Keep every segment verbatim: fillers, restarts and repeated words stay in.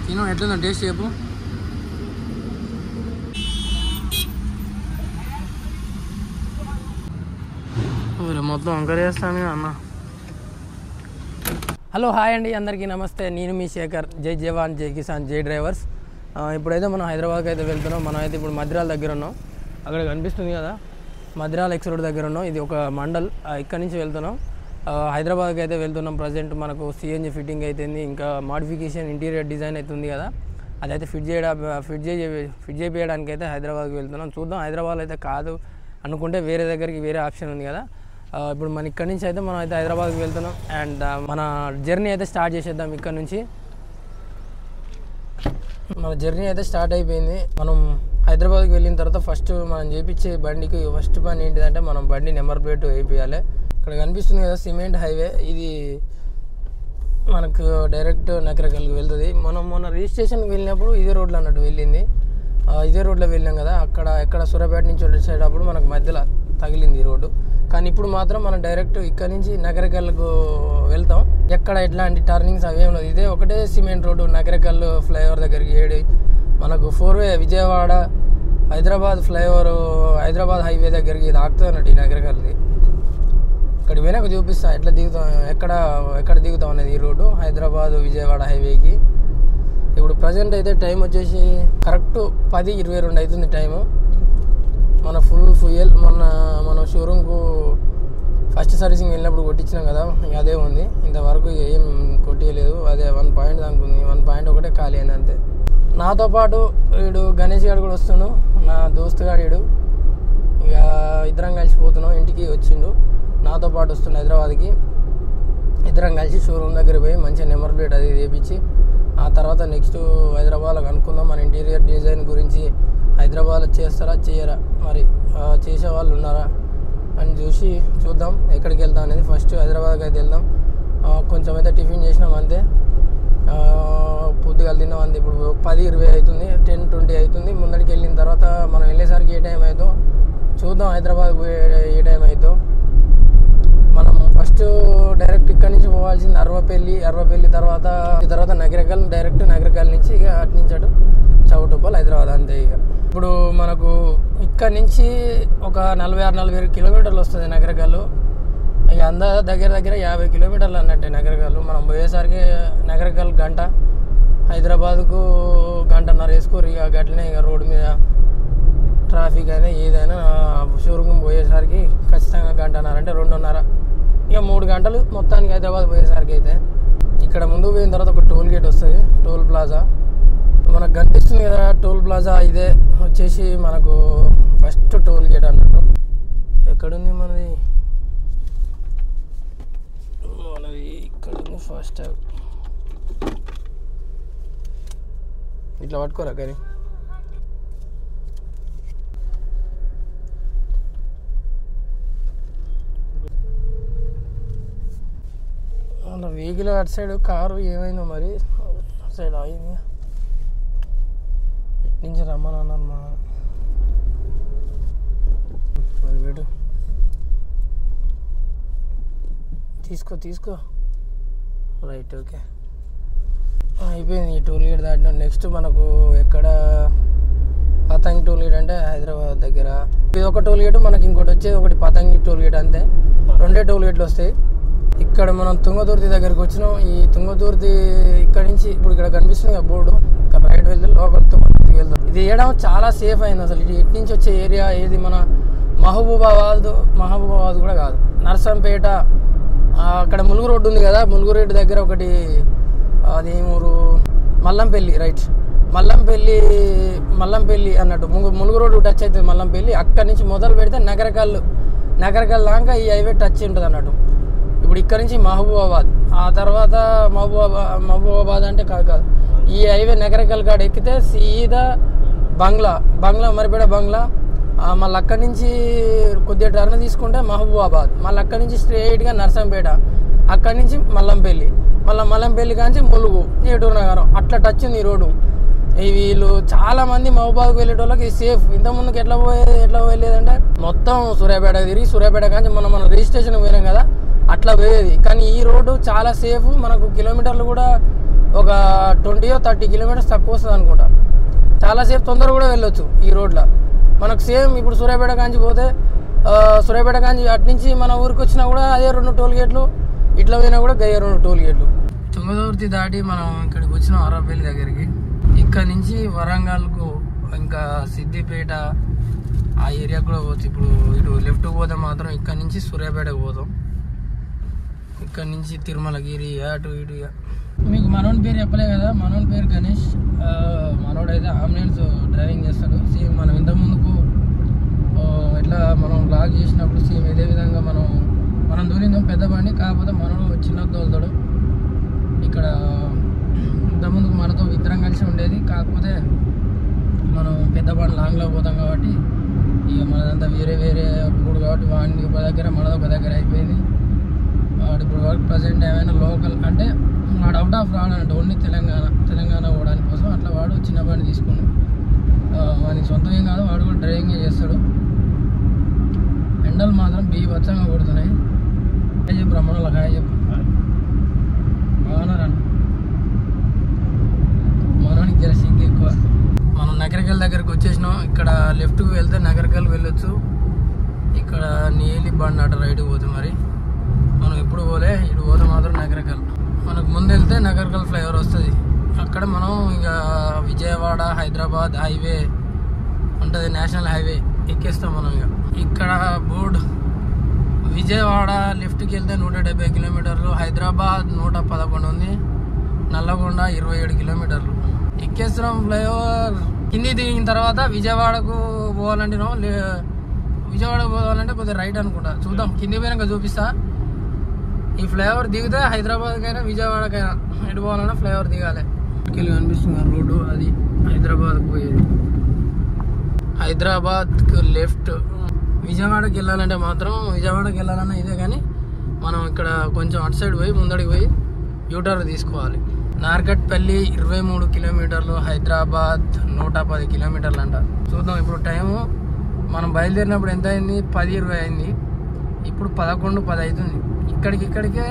తిను ఎట్లుందో టేస్ట్ చెప్పు. మొత్తం వంకర చేస్తాను అన్న. హలో హాయ్ అండి, అందరికీ నమస్తే. నేను మీ శేఖర్. జై జవాన్, జై కిసాన్, జై డ్రైవర్స్. ఇప్పుడైతే మనం హైదరాబాద్కి అయితే వెళ్తున్నాం. మనం అయితే ఇప్పుడు మద్రాల దగ్గర ఉన్నాం. అక్కడ కనిపిస్తుంది కదా మద్రాల ఎక్స్ రోడ్ దగ్గర ఉన్నాం. ఇది ఒక మండల్. ఇక్కడ నుంచి వెళ్తున్నాం హైదరాబాద్కి అయితే వెళ్తున్నాం. ప్రజెంట్ మనకు సిఎన్జి ఫిట్టింగ్ అవుతుంది, ఇంకా మాడిఫికేషన్ ఇంటీరియర్ డిజైన్ అవుతుంది కదా, అదైతే ఫిట్ చేయడం ఫిట్ చేయ ఫిట్ చేయడానికి అయితే హైదరాబాద్కి వెళ్తున్నాం. చూద్దాం. హైదరాబాద్ అయితే కాదు అనుకుంటే వేరే దగ్గరికి వేరే ఆప్షన్ ఉంది కదా. ఇప్పుడు మన ఇక్కడ నుంచి అయితే మనం అయితే హైదరాబాద్కి వెళ్తున్నాం. అండ్ మన జర్నీ అయితే స్టార్ట్ చేసేద్దాం. ఇక్కడ నుంచి మన జర్నీ అయితే స్టార్ట్ అయిపోయింది. మనం హైదరాబాద్కి వెళ్ళిన తర్వాత ఫస్ట్ మనం చేయించే బండికి ఫస్ట్ పని ఏంటిదంటే మనం బండి నెంబర్ ప్లేట్ వేయించాలి. ఇక్కడ కనిపిస్తుంది కదా సిమెంట్ హైవే, ఇది మనకు డైరెక్ట్ నకరకల్కి వెళ్తుంది. మనం మొన్న రిజిస్ట్రేషన్కి వెళ్ళినప్పుడు ఇదే రోడ్లో అన్నట్టు వెళ్ళింది. ఇదే రోడ్లో వెళ్ళాం కదా, అక్కడ ఎక్కడ సూర్యాపేట నుంచి వచ్చేటప్పుడు మనకు మధ్యలో తగిలింది ఈ రోడ్డు. కానీ ఇప్పుడు మాత్రం మనం డైరెక్ట్ ఇక్కడ నుంచి నగరకల్కు వెళ్తాం. ఎక్కడ ఎట్లాంటి టర్నింగ్స్ అవేం లేదు. ఇదే ఒకటే సిమెంట్ రోడ్డు నగరకల్ ఫ్లైఓవర్ దగ్గరికి ఏడి మనకు four way Vijayawada Hyderabad flyover Hyderabad highway దగ్గరికి ఇది ఆగుతుంది అన్నట్టు ఈ నగరకల్ది. ఇక్కడ వెనక చూపిస్తా ఎట్లా దిగుతాం, ఎక్కడ ఎక్కడ దిగుతాం అనేది ఈ రోడ్డు హైదరాబాద్ విజయవాడ హైవేకి. ఇప్పుడు ప్రజెంట్ అయితే టైం వచ్చేసి కరెక్ట్ పది ఇరవై రెండు అవుతుంది టైము. మన ఫుల్ ఫ్యూయల్ మొన్న మన షోరూమ్కు ఫస్ట్ సర్వీసింగ్ వెళ్ళినప్పుడు కొట్టించినాం కదా, అదే ఉంది. ఇంతవరకు ఏం కొట్టియలేదు. అదే వన్ పాయింట్ దానికి ఉంది. వన్ పాయింట్ ఒకటే ఖాళీ అయింది అంతే. నాతో పాటు వీడు గణేష్ గారు కూడా వస్తున్నాడు, నా దోస్తు గారు వీడు. ఇక ఇద్దరం కలిసిపోతున్నాం. ఇంటికి వచ్చిండు, నాతో పాటు వస్తుండు హైదరాబాద్కి. ఇద్దరం కలిసి షోరూమ్ దగ్గర పోయి మంచిగా నెంబర్ ప్లేట్ అది వేయించి ఆ తర్వాత నెక్స్ట్ హైదరాబాద్లో కనుక్కుందాం మన ఇంటీరియర్ డిజైన్ గురించి. హైదరాబాద్లో చేస్తారా చేయరా, మరి చేసే వాళ్ళు ఉన్నారా అని చూసి చూద్దాం ఎక్కడికి వెళ్దాం అనేది. ఫస్ట్ హైదరాబాద్కి అయితే వెళ్దాం. కొంచెం అయితే టిఫిన్ చేసినాం అంతే, పొద్దుగా తిన్నాం అంతే. ఇప్పుడు పది ఇరవై అవుతుంది, టెన్ ట్వంటీ అవుతుంది. ముందడికి వెళ్ళిన తర్వాత మనం వెళ్ళేసరికి ఏ టైం అవుతుందో చూద్దాం. హైదరాబాద్ పోయే ఏ టైం అవుతుందో. మనం ఫస్ట్ డైరెక్ట్ ఇక్కడ నుంచి పోవాల్సింది అరవపల్లి. అరవపల్లి తర్వాత తర్వాత నగరకల్, డైరెక్ట్ నగరకల్ నుంచి ఇక అటు నుంచి అటు చౌటుప్పల్ హైదరాబాద్ అంతే. ఇక ఇప్పుడు మనకు ఇక్కడ నుంచి ఒక నలభై ఆరు నలభై ఏడు కిలోమీటర్లు వస్తుంది నగరకల్. ఇక అందా దగ్గర దగ్గర యాభై కిలోమీటర్లు అన్నట్టే నగరకల్. మనం పోయేసరికి నగరకల్ గంట, హైదరాబాద్కు గంటన్నర వేసుకోరు. ఇక గట్లనే ఇక రోడ్డు మీద ట్రాఫిక్ అయినా ఏదైనా షోరూమ్ పోయేసరికి ఖచ్చితంగా గంటన్నర అంటే రెండున్నర, ఇక మూడు గంటలు మొత్తానికి హైదరాబాద్ పోయేసరికి అయితే. ఇక్కడ ముందుకు పోయిన తర్వాత ఒక టోల్ గేట్ వస్తుంది, టోల్ ప్లాజా మనకు కనిపిస్తుంది కదా. టోల్ ప్లాజా ఇదే వచ్చేసి మనకు ఫస్ట్ టోల్ గేట్ అన్నట్టు. ఎక్కడుంది మనది? మనది ఇక్కడ ఉంది ఫస్ట్. ఇట్లా పట్టుకోరా కానీ అలా వెహికల్ అటు సైడ్ కారు ఏమైందో మరి అటు సైడ్ అయింది. ఇటు నుంచి రమ్మని అన్నాను మా మరి వీడు. తీసుకో తీసుకో రైట్ ఓకే అయిపోయింది. ఈ టోల్ గేట్ దాటినా నెక్స్ట్ మనకు ఎక్కడ పతంగి టోల్ గేట్ అంటే హైదరాబాద్ దగ్గర. ఇది ఒక టోల్ గేట్, మనకి ఇంకోటి వచ్చేది ఒకటి పతంగి టోల్ గేట్ అంతే. రెండే టోల్ గేట్లు వస్తాయి. ఇక్కడ మనం తుంగతుర్తి దగ్గరికి వచ్చినాం. ఈ తుంగతుర్తి ఇక్కడ నుంచి ఇప్పుడు ఇక్కడ కనిపిస్తుంది బోర్డు, ఇక్కడ రైట్ వెళ్తే లోకల్ తుంగతుర్తికి వెళ్తాం. ఇది వేయడం చాలా సేఫ్ అయింది. అసలు ఇది ఇటు నుంచి వచ్చే ఏరియా ఏది మన మహబూబాబాద్ మహబూబాబాద్ కూడా కాదు, నర్సంపేట. అక్కడ ములుగు రోడ్డు ఉంది కదా, ములుగు రోడ్డు దగ్గర ఒకటి అది ఊరు మల్లంపల్లి, రైట్ మల్లంపల్లి మల్లంపల్లి అన్నట్టు ములుగు ములుగు రోడ్డు టచ్ అవుతుంది మల్లంపల్లి. అక్కడి నుంచి మొదలు పెడితే నగరకల్ నగరకల్ దాకా ఈ హైవే టచ్ ఉంటుంది అన్నట్టు. ఇప్పుడు ఇక్కడ నుంచి మహబూబాబాద్, ఆ తర్వాత మహబూబాబాద్ మహబూబాబాద్ అంటే కాదు కాదు ఈ హైవే నగరకల్ కాడ ఎక్కితే సీదా బంగ్లా బంగ్లా మరిపేడ బంగ్లా. మళ్ళీ అక్కడి నుంచి కొద్దిగా టర్న్ తీసుకుంటే మహబూబాబాద్, మళ్ళీ అక్కడి నుంచి స్ట్రైట్గా నర్సంపేట, అక్కడి నుంచి మల్లంపల్లి, మళ్ళీ మల్లంపల్లి కాంచి ములుగు, ఏటూరు నగరం అట్లా టచ్ ఉంది ఈ రోడ్డు. వీళ్ళు చాలామంది మహబూబాద్కి వెళ్ళేటోళ్ళకి సేఫ్. ఇంతకుముందుకు ఎట్లా పోయేది ఎట్లా వెళ్ళేదంటే మొత్తం సూర్యాపేట తిరిగి సూర్యాపేట కాంచి మనం మనం రిజిస్ట్రేషన్కి పోయినాం కదా అట్లా పోయేది. కానీ ఈ రోడ్డు చాలా సేఫ్. మనకు కిలోమీటర్లు కూడా ఒక ట్వంటీయో థర్టీ కిలోమీటర్స్ తక్కువ వస్తుంది అనుకుంటా. చాలాసేపు తొందర కూడా వెళ్ళొచ్చు ఈ రోడ్లో. మనకు సేమ్ ఇప్పుడు సూర్యాపేట కాంచి పోతే సూర్యాపేట కాంచి అటు నుంచి మన ఊరికి వచ్చినా కూడా అదే రెండు టోల్ గేట్లు, ఇట్లా పోయినా కూడా గయ్య రెండు టోల్ గేట్లు. తుంగతుర్తి దాటి మనం ఇక్కడికి వచ్చినాం అరవపల్లి దగ్గరికి. ఇక్కడ నుంచి వరంగల్కు ఇంకా సిద్దిపేట ఆ ఏరియా కూడా పోవచ్చు. ఇప్పుడు ఇటు లెఫ్ట్ పోతే మాత్రం ఇక్కడ నుంచి సూర్యాపేటకు పోతాం. ఇక్కడ నుంచి తిరుమలగిరి అటు ఇటు. మీకు మనోని పేరు చెప్పలే కదా, మనోని పేరు గణేష్. మనోడు అయితే అంబులెన్స్ డ్రైవింగ్ చేస్తాడు. సేమ్ మనం ఇంతకుముందుకు ఎట్లా మనం బ్లాగ్ చేసినప్పుడు సేమ్ ఇదే విధంగా మనం మనం దూరిందాం పెద్ద బండి, కాకపోతే మనోడు చిన్న తోలుతాడు. ఇక్కడ ఇంతకుముందుకు మనతో ఇద్దరం కలిసి ఉండేది, కాకపోతే మనం పెద్ద బండి లాంగ్లో పోతాం కాబట్టి ఇక మనదంతా వేరే వేరే ఇప్పుడు కాబట్టి వాడిని ఒక దగ్గర మనది ఒక దగ్గర అయిపోయింది. వాడు ఇప్పుడు వరకు ప్రజెంట్ ఏమైనా లోకల్ అంటే వాడు అవుట్ ఆఫ్ రావడానికి ఓన్లీ తెలంగాణ తెలంగాణ పోవడానికి కోసం అట్లా వాడు చిన్న బండి తీసుకున్నాడు. వానికి సొంతం ఏం కాదు, వాడు కూడా డ్రైవింగ్ చేస్తాడు. ఎండలు మాత్రం బీభత్సంగా కొడుతున్నాయి. హాయ్ చెప్పు రమ్మల, హాయ్ చెప్పు. బాగున్నారా మనోనికి జర సింక్ ఎక్కువ. మనం నగరికల్ దగ్గరకు వచ్చేసినాం. ఇక్కడ లెఫ్ట్కి వెళ్తే నగరికల్ వెళ్ళొచ్చు. ఇక్కడ నీలి బండి అటు రైట్కి పోతే మరి మనం ఎప్పుడు పోలే, ఇటు పోతే మాత్రం నగరికల్. మనకు ముందు వెళ్తే నగరికల్ ఫ్లైఓవర్ వస్తుంది. అక్కడ మనం ఇక విజయవాడ హైదరాబాద్ హైవే ఉంటుంది, నేషనల్ హైవే ఎక్కేస్తాం మనం. ఇక ఇక్కడ బోర్డు విజయవాడ లెఫ్ట్కి వెళ్తే నూట డెబ్బై కిలోమీటర్లు, హైదరాబాద్ నూట పదకొండు ఉంది, నల్లగొండ ఇరవై ఏడు కిలోమీటర్లు ఎక్కేస్తున్నాం. ఫ్లైఓవర్ కింది దిగిన తర్వాత విజయవాడకు పోవాలంటే విజయవాడకు పోవాలంటే కొద్దిగా రైట్ అనుకుంటా, చూద్దాం కింది పోయినాక చూపిస్తా. ఈ ఫ్లైఓవర్ దిగితే హైదరాబాద్కైనా విజయవాడకైనా ఎటు పోవాలన్నా ఫ్లైఓవర్ దిగాలి. ఇక్కడికి కనిపిస్తుంది రోడ్డు, అది హైదరాబాద్కు పోయేది. హైదరాబాద్కు లెఫ్ట్. విజయవాడకి వెళ్ళాలంటే మాత్రం విజయవాడకి వెళ్ళాలన్నా ఇదే, కానీ మనం ఇక్కడ కొంచెం అటు సైడ్ పోయి ముందడికి పోయి యూటర్న్ తీసుకోవాలి. నార్కట్పల్లి ఇరవై మూడు కిలోమీటర్లు, హైదరాబాద్ నూట పది కిలోమీటర్లు అంట. చూద్దాం ఇప్పుడు టైము. మనం బయలుదేరినప్పుడు ఎంత అయింది, పది ఇరవై అయింది. ఇప్పుడు పదకొండు పది అవుతుంది. ఇక్కడికి ఇక్కడికే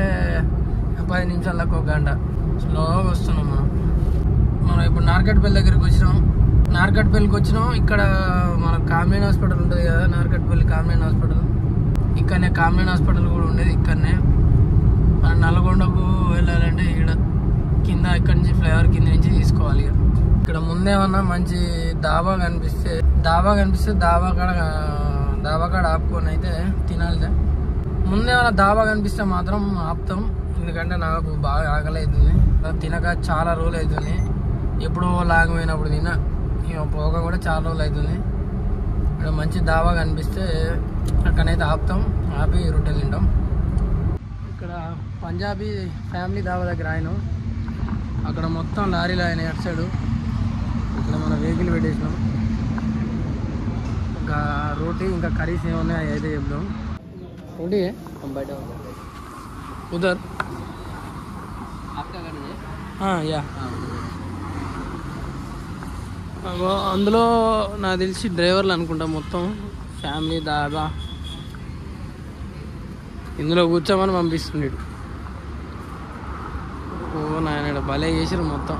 పది నిమిషాలకు ఒక గంట స్లోగా వస్తున్నాం మనం. మనం ఇప్పుడు నార్కట్పల్లి దగ్గరికి వచ్చినాం. నార్కట్పల్లికి వచ్చినాం. ఇక్కడ మన కామ్రేన్ హాస్పిటల్ ఉంటుంది కదా, నార్కట్పల్లి కామ్రేన్ హాస్పిటల్. ఇక్కడనే కామ్రేన్ హాస్పిటల్ కూడా ఉండేది ఇక్కడనే. మనం నల్గొండకు వెళ్ళాలంటే ఇక్కడ కింద ఇక్కడి నుంచి ఫ్లైఓవర్ కింద నుంచి తీసుకోవాలి. ఇక్కడ ముందేమన్నా మంచి దాబా కనిపిస్తే దాబా కనిపిస్తే దాబా కాడ దాబా కాడ ఆపుకొని అయితే తినాలి. ముందేమన్నా దాబా కనిపిస్తే మాత్రం ఆపుతాం, ఎందుకంటే నాకు బాగా ఆకలి అవుతుంది. తినక చాలా రోజులు అవుతుంది. ఎప్పుడో లాగమైనప్పుడు తిన, పోక కూడా చాలా రోజులు అవుతుంది. ఇక్కడ మంచి దాబా కనిపిస్తే అక్కడైతే ఆపుతాం, ఆపి రొట్టెలు తింటాం. ఇక్కడ పంజాబీ ఫ్యామిలీ దాబా దగ్గర ఆయన, అక్కడ మొత్తం లారీలు ఆయన అటు సైడు. ఇక్కడ మన వెహికల్ పెట్టేసినాం. ఇంకా రోటీ ఇంకా కర్రీస్ ఏమున్నాయి అవి అయితే చెప్దాం. रोटी है हम बैठे उधर आपका घर है हाँ या అందులో నాకు తెలిసి డ్రైవర్లు అనుకుంటా మొత్తం ఫ్యామిలీ దాబా. ఇందులో కూర్చోమని పంపిస్తున్నాడు. ఓ నాయన భలే చేసారు మొత్తం.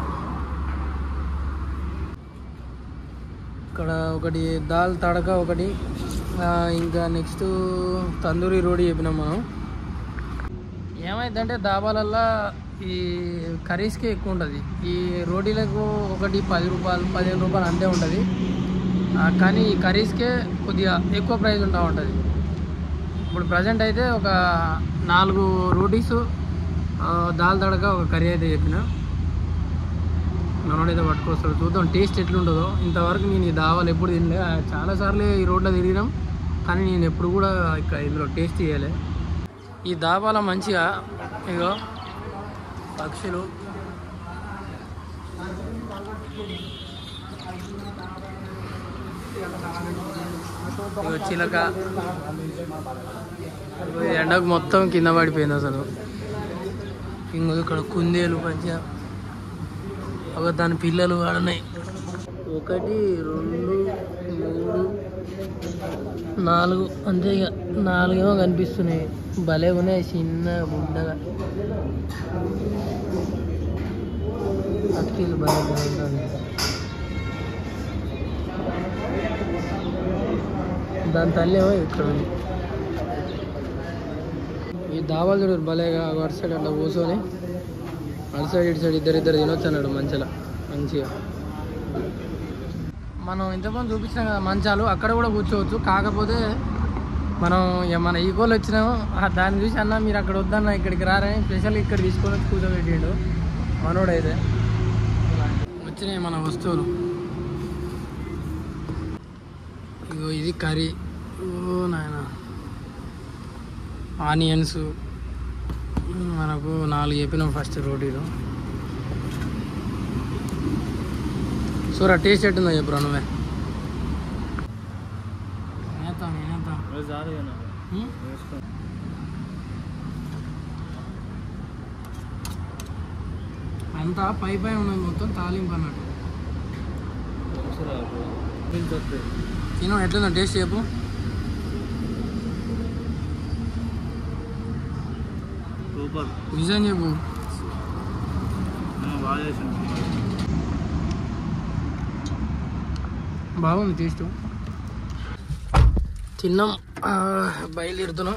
ఇక్కడ ఒకటి దాల్ తడక ఒకటి, ఇంకా నెక్స్ట్ తందూరి రోటీ చెప్పినాం మనం. ఏమైందంటే దాబాలల్లో ఈ కర్రీస్కే ఎక్కువ ఉంటుంది. ఈ రోటీలకు ఒకటి పది రూపాయలు పదిహేను రూపాయలు అంతే ఉంటుంది, కానీ ఈ కర్రీస్కే కొద్దిగా ఎక్కువ ప్రైస్ ఉంటా ఉంటుంది. ఇప్పుడు ప్రజెంట్ అయితే ఒక నాలుగు రోటీసు దాల్ తడక ఒక కర్రీ అయితే చెప్పిన. మనోడైతే పట్టుకొస్తాడు, చూద్దాం టేస్ట్ ఎట్లుంటుందో. ఇంతవరకు నేను ఈ దావాలు ఎప్పుడు తినలే, చాలాసార్లు ఈ రోడ్లో తిరిగినాం, కానీ నేను ఎప్పుడు కూడా ఇక్కడ ఇందులో టేస్ట్ చేయాలి. ఈ దాబాలో మంచిగా ఇగో పక్షులు, ఇగో చిలక, ఎండకు మొత్తం కింద పడిపోయింది అసలు. ఇంకో ఇక్కడ కుందేలు మంచిగా, ఒక దాని పిల్లలు ఆడున్నాయి. ఒకటి రెండు మూడు నాలుగు అంతే, ఇక నాలుగేమో కనిపిస్తున్నాయి. భలే ఉన్నాయి చిన్న బుడ్డగా. అక్కీలు బాగా బాగుంటుంది. దాని తల్లి ఏమో ఇక్కడ ఉంది. ఈ దాబాలు చూడు భలేగా అటు సైడ్ అట్లా కూర్చొని అటు సైడ్ ఇటు సైడ్ ఇద్దరు ఇద్దరు తినొచ్చు అన్నాడు మంచిగా మంచిగా. మనం ఇంతకుముందు చూపించినాం కదా మంచాలు, అక్కడ కూడా కూర్చోవచ్చు. కాకపోతే మనం మన ఈకోలు వచ్చినాము దాన్ని చూసి అన్న మీరు అక్కడ వద్దన్న ఇక్కడికి రారని స్పెషల్గా ఇక్కడ తీసుకొని వచ్చి కూర్చోబెట్టిండు మనోడైతే. వచ్చినాయి మన వస్తువులు. ఇగో ఇది కర్రీ, ఓ నాయన ఆనియన్స్ మనకు నాలుగు చెప్పినాం ఫస్ట్ రోటీలు. సూరా టేస్ట్ ఎట్టుందో చెప్పురా నువ్వే. అంతా పై పై ఉన్నది మొత్తం తాలింపు అన్నట్టు. తిను ఎట్లుందో టేస్ట్ చెప్పు. సూపర్ నిజం చెప్పు. బాగుంది టేస్ట్. తిన్నాం, బయలుదేరుతున్నాం.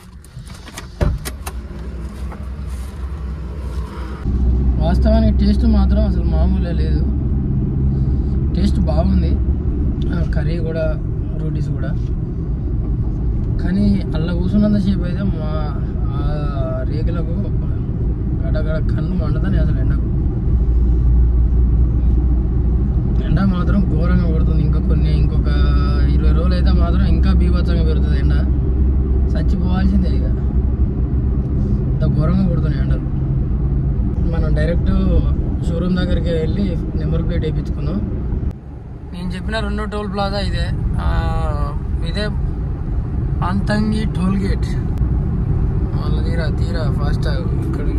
వాస్తవానికి టేస్ట్ మాత్రం అసలు మామూలుగా లేదు, టేస్ట్ బాగుంది. కర్రీ కూడా రోటీస్ కూడా. కానీ అలా కూర్చున్నంతసేపు అయితే మా రేకులకు గడగడ కన్ను మండుతానే అసలు. ఎండకు ఎండ మాత్రం ఘోరంగా పడుతుంది. ఇంకా కొన్ని ఇంకొక ఇరవై రోజులు అయితే మాత్రం ఇంకా బీభత్సంగా పెరుగుతుంది ఎండ. చచ్చిపోవాల్సిందే ఇక, ఇంత ఘోరంగా పడుతున్నాయి ఎండలు. మనం డైరెక్ట్ షోరూమ్ దగ్గరికి వెళ్ళి నెంబర్ ప్లేట్ వేయించుకుందాం. నేను చెప్పిన రెండో టోల్ ప్లాజా ఇదే, ఇదే అంతంగి టోల్ గేట్. మళ్ళీ తీరా తీరా ఫాస్ట్ ఇక్కడికి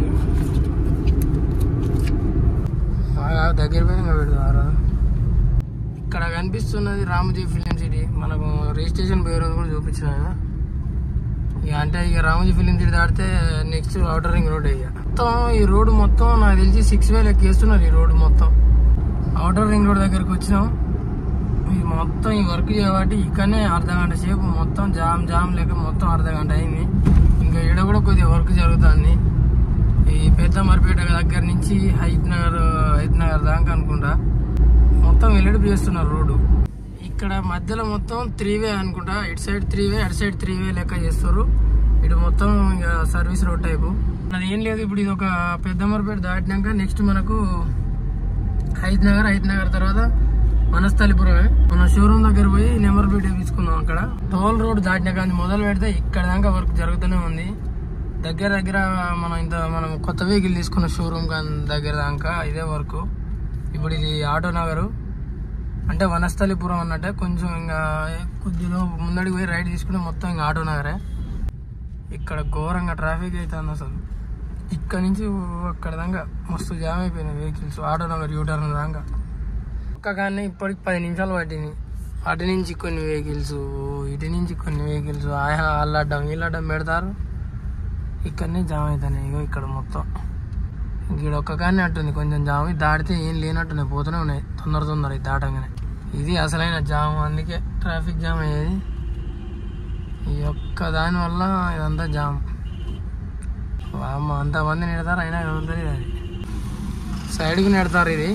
దగ్గర పోయినా పెడతారా. ఇక్కడ కనిపిస్తున్నది రామోజీ ఫిలిం సిటీ. మనకు రిజిస్ట్రేషన్ పోయే రోజు కూడా చూపించిన ఇక. అంటే ఇక రామోజీ ఫిలిం సిటీ దాటితే నెక్స్ట్ అవుటర్ రింగ్ రోడ్. ఇక మొత్తం ఈ రోడ్డు మొత్తం నాకు తెలిసి సిక్స్ వేలు ఎక్కేస్తున్నారు ఈ రోడ్డు మొత్తం. అవుటర్ రింగ్ రోడ్ దగ్గరికి వచ్చినాం. ఇది మొత్తం ఈ వర్క్ చేయబట్టి ఇక్కడనే అర్ధ గంట సేపు మొత్తం జామ్ జామ్ లేక మొత్తం అర్ధ గంట అయింది. ఇంకా ఈడ కూడా కొద్దిగా వర్క్ జరుగుతుంది. ఈ పెద్దమరిపేట దగ్గర నుంచి హైత్ నగర్ హైత్ నగర్ దాకా అనుకుంటా మొత్తం వెల్లడి చేస్తున్నారు రోడ్డు. ఇక్కడ మధ్యలో మొత్తం త్రీ వే అనుకుంటా. ఇటు సైడ్ త్రీ వే, అటు సైడ్ త్రీ వే లెక్క చేస్తారు. ఇటు మొత్తం ఇక సర్వీస్ రోడ్ టైపు. అది ఏం లేదు. ఇప్పుడు ఇది ఒక పెద్దమరిపేట దాటినాక నెక్స్ట్ మనకు హైత్ నగర్, హైత్ నగర్ తర్వాత వనస్థలిపురమే. మన షోరూమ్ దగ్గర పోయి నెంబర్ ప్లేట్ వేయించుకుందాం. అక్కడ టోల్ రోడ్ దాటినా కానీ మొదలు పెడితే ఇక్కడ దాకా వర్క్ జరుగుతూనే ఉంది. దగ్గర దగ్గర మనం ఇంత మనం కొత్త వెహికల్ తీసుకున్న షోరూమ్ కానీ దగ్గర దాకా ఇదే వర్క్. ఇప్పుడు ఇది ఆటో నగరు అంటే వనస్థలిపురం అన్నట్టే. కొంచెం ఇంకా కొద్దిగా ముందడికి పోయి రైడ్ తీసుకుంటే మొత్తం ఇంకా ఆటో నగరే. ఇక్కడ ఘోరంగా ట్రాఫిక్ అవుతుంది అసలు. ఇక్కడ నుంచి అక్కడ దాకా మస్తు జామ్ అయిపోయినాయి వెహికల్స్. ఆటో నగర్ యూటర్న్ దాకా ఒక్క కానీ ఇప్పటికి పది నిమిషాలు పట్టింది. అటు నుంచి కొన్ని వెహికల్స్, ఇటు నుంచి కొన్ని వెహికల్స్ అల్లడ్డం వీళ్ళడ్డం పెడతారు. ఇక్కడనే జామ్ అవుతాయి. ఇగో ఇక్కడ మొత్తం ఇక్కడ ఒక్క కానీ అట్టుంది కొంచెం జామ్. దాటితే ఏం లేనట్టున్నాయి, పోతూనే ఉన్నాయి తొందర తొందర ఇది దాటంగానే. ఇది అసలైన జామ్, అందుకే ట్రాఫిక్ జామ్ అయ్యేది. ఈ ఒక్క దానివల్ల ఇదంతా జామ్. అమ్మ అంతమంది నెడతారు అయినా ఉంటుంది. అది సైడ్కి నెడతారు. ఇది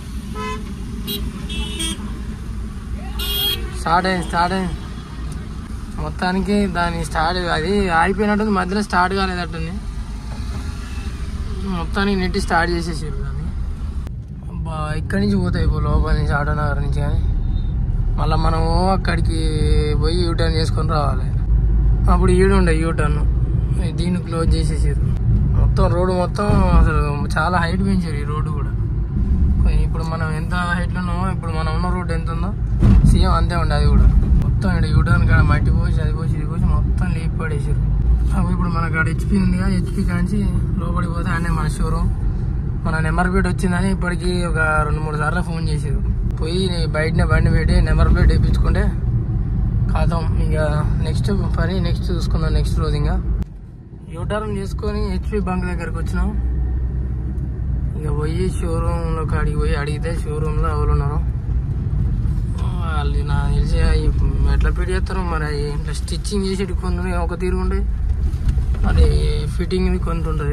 స్టార్ట్ అయింది స్టార్ట్ అయింది మొత్తానికి. దాని స్టార్ట్ అది ఆగిపోయినట్టుంది, మధ్యలో స్టార్ట్ కాలేదట్టుంది. మొత్తానికి నెట్టి స్టార్ట్ చేసేసారు దాన్ని. బా ఇక్కడి నుంచి పోతాయి ఇప్పుడు లోపల నుంచి ఆటో నగర్ నుంచి. కానీ మళ్ళీ మనము అక్కడికి పోయి యూటర్న్ చేసుకొని రావాలి. అప్పుడు ఈడు ఉండే యూటర్న్, దీన్ని క్లోజ్ చేసేసారు. మొత్తం రోడ్డు మొత్తం అసలు చాలా హైట్ పెంచారు ఈ రోడ్డు కూడా. ఇప్పుడు మనం ఎంత హైట్లో ఉన్నామో ఇప్పుడు మనం ఉన్న రోడ్డు ఎంత ఉందో సేమ్ అంతే ఉండే. అది కూడా మొత్తం ఇక్కడ యూటర్న్ కాడ మట్టి పోసి అది పోసి ఇది పోసి మొత్తం లీప్ పడేసారు. అప్పుడు ఇప్పుడు మనకు అక్కడ హెచ్పి ఉందిగా, హెచ్పి కాంచి లోపలికి పోతే అనే మన షోరూమ్. మన నెంబర్ ప్లేట్ వచ్చిందని ఇప్పటికి ఒక రెండు మూడు సార్లు ఫోన్ చేసారు. పోయి బయటనే బండి పెట్టి నెంబర్ ప్లేట్ వేయించుకుంటే కాదాం. ఇక నెక్స్ట్ పని నెక్స్ట్ చూసుకుందాం. నెక్స్ట్ రోజు ఇంకా యూటర్న్ చేసుకొని హెచ్పి బంక్ దగ్గరకు వచ్చినాం. ఇంకా పోయి షోరూంలో కాడికి పోయి అడిగితే షోరూంలో ఎవరు ఉన్నారు వాళ్ళు నాకు తెలిసి ఎట్లా ఫిట్ చేస్తారో మరి ఇట్లా స్టిచ్చింగ్ చేసేటి కొన్ని ఒక తీరుగుంటాయి, అది ఫిట్టింగ్ కొంత ఉంటుంది.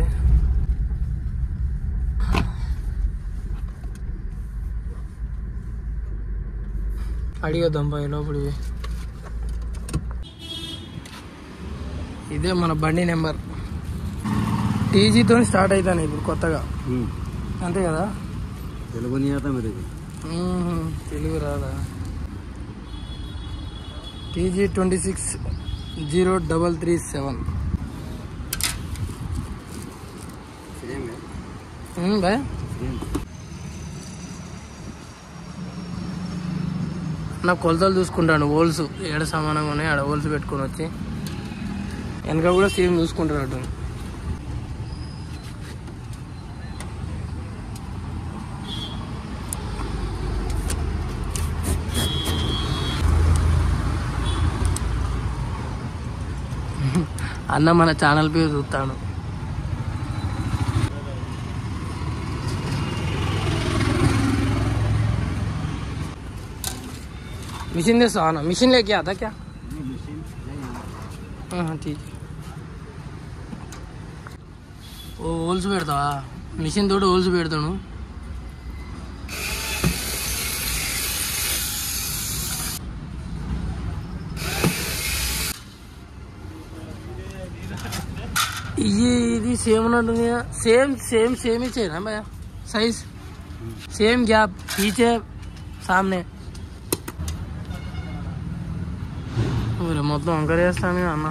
అడిగొద్దాం పై లోపలి. ఇదే మన బండి నెంబర్. టీజీతో స్టార్ట్ అవుతాను ఇప్పుడు కొత్తగా, అంతే కదా? తెలుగు మరి తెలుగు రాదా? TG twenty six zero double three seven bye. నా కొలతలు చూసుకుంటాను, హోల్స్ ఏడ సమానంగా ఉన్నాయి ఆడ హోల్స్ పెట్టుకొని వచ్చి వెనక కూడా సేమ్ చూసుకుంటాడు అటు. అన్న మన ఛానల్ పేరు చూస్తాను. मिशन दे आना, मिशन लेके आता क्या? हाँ ठीक है. वो होल्स పెడతా మిషన్ తోటి హోల్స్ పెడతాను. ये ఇది సేమ్ ఉన్నట్టుంది. సేమ్ సేమ్ సేమ్ ఇచ్చేనా భయ్యా సైజ్? సేమ్ గ్యాప్ पीछे सामने మొత్తం వంకర చేస్తాను అన్న.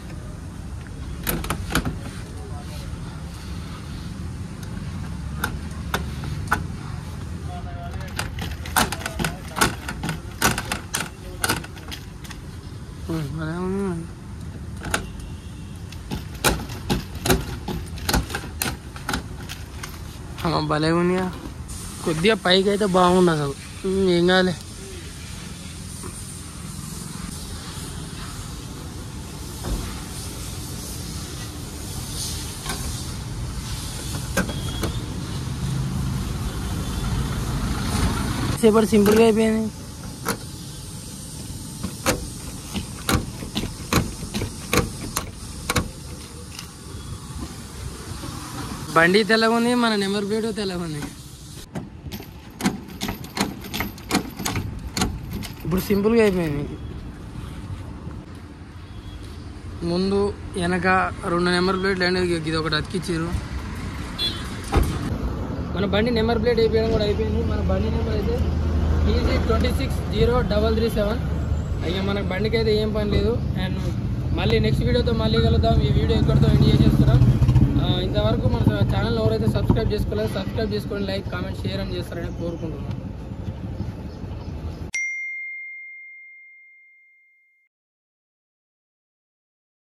భలే ఉన్నాయా. కొద్దిగా పైకి అయితే బాగుంది అసలు. ఏం కాలే. సేపటి సింపుల్గా అయిపోయింది. బండి తెల్లగా ఉంది, మన నెంబర్ ప్లేట్ తెల్లగా ఉంది. ఇప్పుడు సింపుల్గా అయిపోయింది. ముందు వెనక రెండు నెంబర్ ప్లేట్లు అనేది ఇది ఒకటి అతికిచ్చారు. మన బండి నెంబర్ ప్లేట్ అయిపోయడం కూడా అయిపోయింది. మన బండి నెంబర్ అయితే TG twenty six zero double three seven. అయ్యా మనకు బండికి అయితే ఏం పని లేదు. అండ్ మళ్ళీ నెక్స్ట్ వీడియోతో మళ్ళీ కలుద్దాం. ఈ వీడియో ఎక్కడితో ఎండ్ చేసేస్తున్నాం. ఇంతవరకు మన ఛానల్ ఎవరైతే సబ్స్క్రైబ్ చేసుకోలేదో సబ్స్క్రైబ్ చేసుకోండి, లైక్ కామెంట్ షేర్ అని చేస్తారని కోరుకుంటున్నాను.